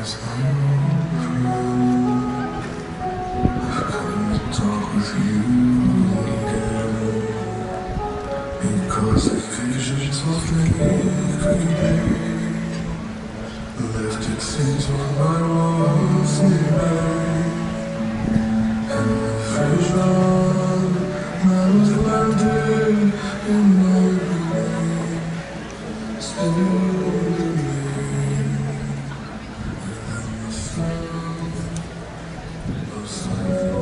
Because the visions of me every left its seeds on my walls near, and the vision that was landed in my brain still remains, and the sound of silence.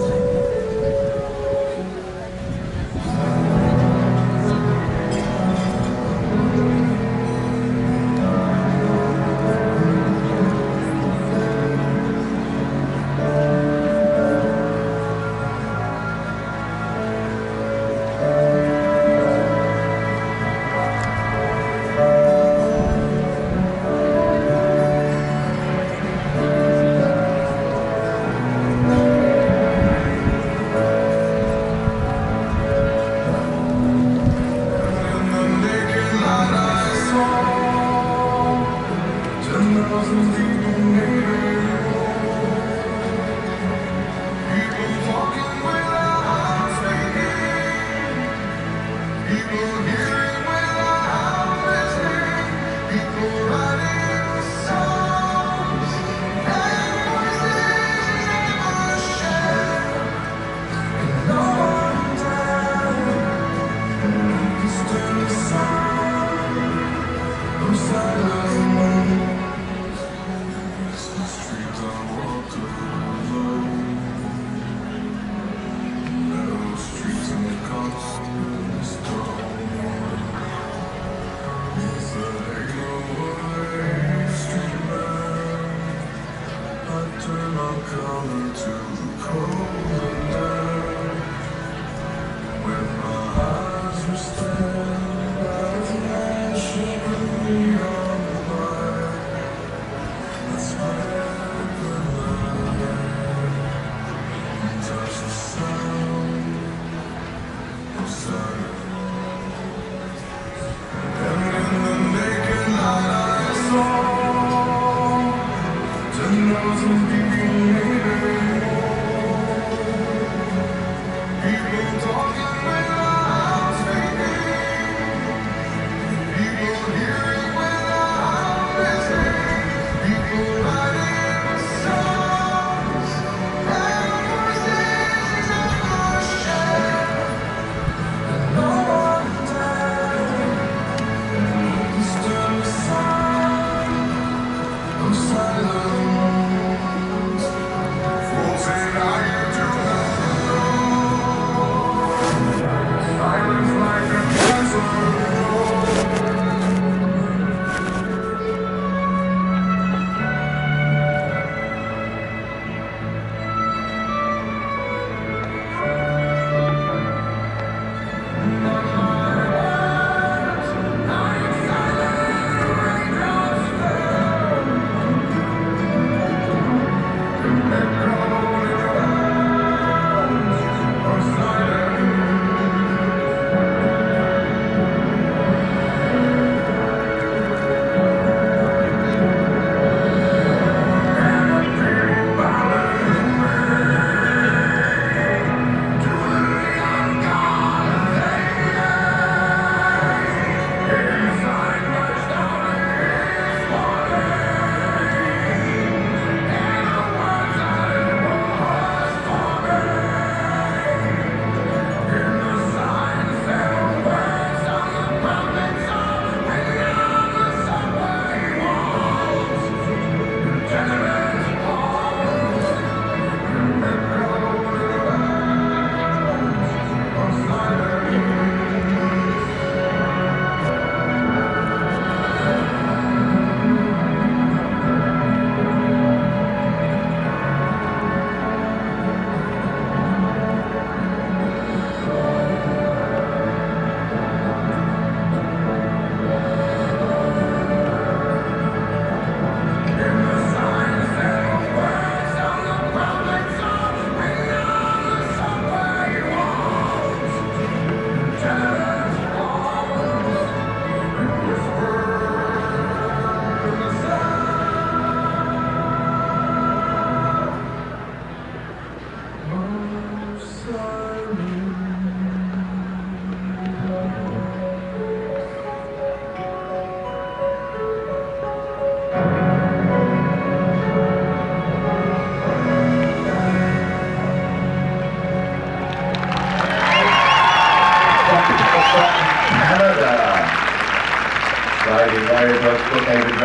Color to the cold and dark, when my eyes were staring by the flash of neon light. That's when the light touched the sound of silence, and in the naked light I saw 10,000 people. Silence.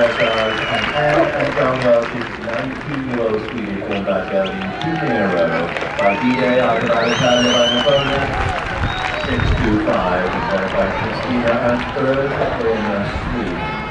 Americas, and Anne and John Welch's 19-year-old Swedish Combat Gelding 2 in a row by D-Day Agada Italia by an opponent 6-2-5, and by Christina and third in Sweden.